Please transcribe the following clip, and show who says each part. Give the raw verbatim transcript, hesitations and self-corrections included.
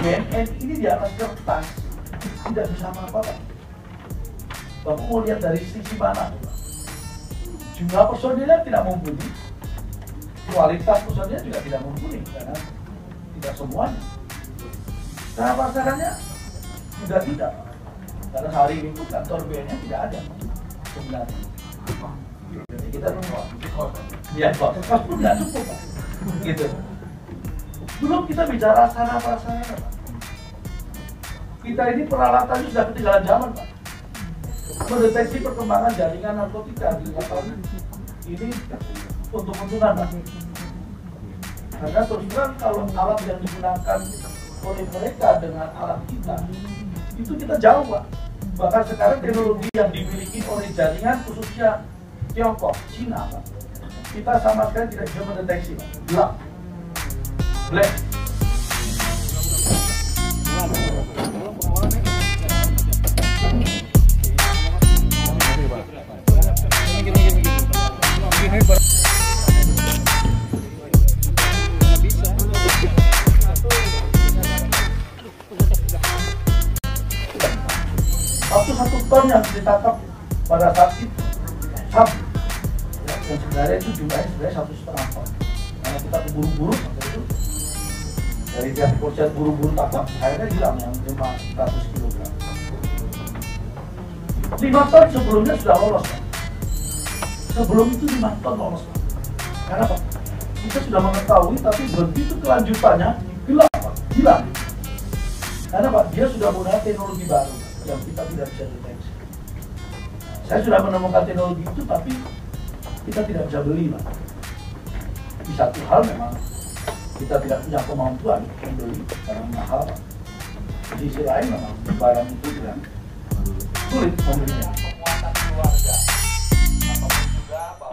Speaker 1: B N N ini di atas kertas tidak bisa apa-apa, Pak. Bapak mau lihat dari sisi mana? Jumlah personilnya tidak mumpuni, kualitas personilnya juga tidak mumpuni karena tidak semuanya. Cara pasarannya juga tidak, karena hari ini pun kantor B N N tidak ada sebenarnya. Jadi kita tunggu, ya kos kos pun nggak cukup, Pak. Gitu. Belum kita bicara sarana prasarana, Pak. Kita ini peralatannya sudah ketinggalan zaman, Pak. Mendeteksi perkembangan jaringan narkotika di kapal ini untuk untungan, Pak. Karena terus terang kalau alat yang digunakan oleh mereka dengan alat kita itu kita jauh, Pak. Bahkan sekarang teknologi yang dimiliki oleh jaringan khususnya Tiongkok, Cina, Pak, kita sama sekali tidak bisa mendeteksi, Pak. Gelap, black. Waktu satu ton yang ditangkap pada saat itu sabu, ya, dan sebenarnya itu jumlahnya sebenarnya satu setengah ton. Karena kita keburu-buru waktu itu dari pihak kepolisian buru-buru tangkap, akhirnya hilang yang lima ratus kilogram. lima ton sebelumnya sudah lolos, Pak. Sebelum itu lima ton lolos, Pak. Karena Pak, kita sudah mengetahui, tapi begitu kelanjutannya gelap, Pak, hilang. Karena Pak, dia sudah menggunakan teknologi baru yang kita tidak bisa deteksi. Saya sudah menemukan teknologi itu, tapi kita tidak bisa beli, Pak. Di satu hal memang kita tidak punya kemampuan membeli karena mahal, Pak. Di sisi lain memang barang itu tidak sulit membelinya.
Speaker 2: Penguatan keluarga, apapun juga,